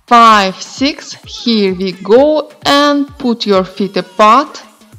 5, 6. Here we go, and put your feet apart.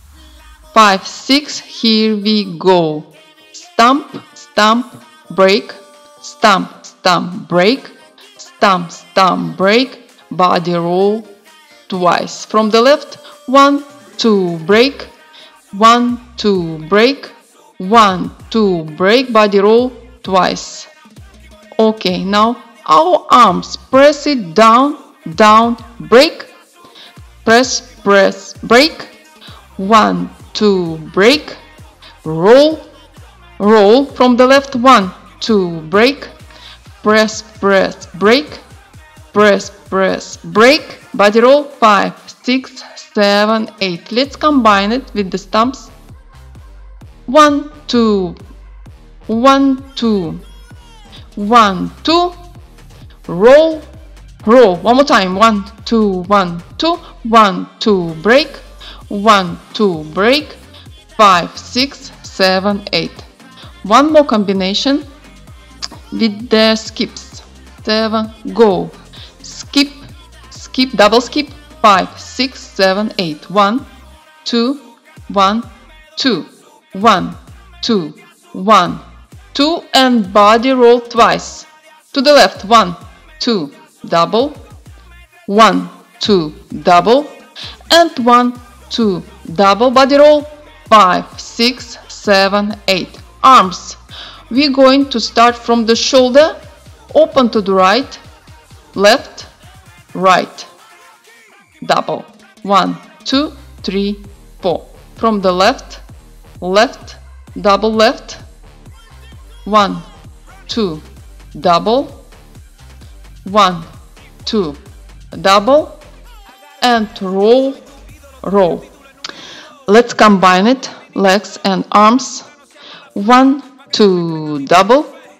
5, 6. Here we go. Stamp, stamp, break. Stamp, stamp, break. Stamp, stamp, break. Body roll twice. From the left, 1, 2, break. 1, 2, break. 1, 2, break. Body roll twice. Okay, now our arms. Press it down, down, break. Press, press, break. 1, 2, break. Roll, roll. From the left, 1, 2, break. Press, press, break. Press, press, break. Body roll 5, 6, 7, 8. Let's combine it with the stumps. 1, 2, 1, 2, 1, 2. Roll, roll. One more time. 1, 2, 1, 2, 1, 2, break. 1, 2, break. 5, 6, 7, 8. One more combination with the skips. 7, go. Skip, skip, double skip. 5, 6, 7, 8. 1, 2, 1, 2, 1, 2, 1, 2, and body roll twice. To the left, 1, 2, double. 1, 2, double. And 1, 2, double. Body roll 5, 6, 7, 8. Arms. We're going to start from the shoulder. Open to the right, left, right. Double. 1, 2, 3, 4. From the left, left, double left. 1, 2, double. 1, 2, double. And roll, roll. Let's combine it. Legs and arms. 1, 2, double.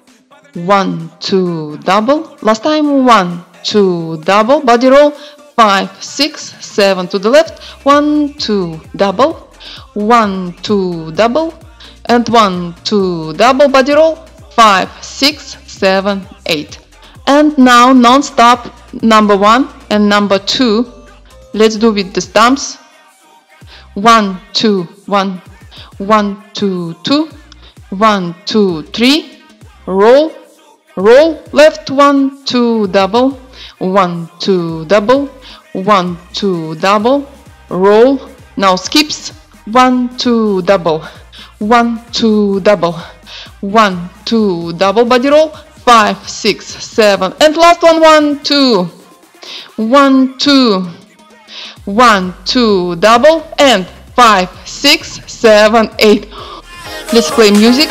1, 2, double. Last time. 1, 2, double. Body roll 5, 6, 7 to the left. 1, 2, double. 1, 2, double. And 1, 2, double. Body roll 5, 6, 7, 8. And now non-stop number 1 and number 2. Let's do with the stumps. 1, 2, 1, 1, 2, 2, 1, 2, 3. Roll, roll. Left 1, 2, double. 1, 2, double. 1, 2, double. Roll. Now skips. 1, 2, double. 1, 2, double. 1, 2, double. Body roll 5, 6, 7. And last one. 1, 2. 1, 2. 1, 2, double. And 5, 6, 7, 8. Let's play music.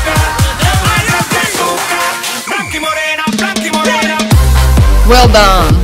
Well done!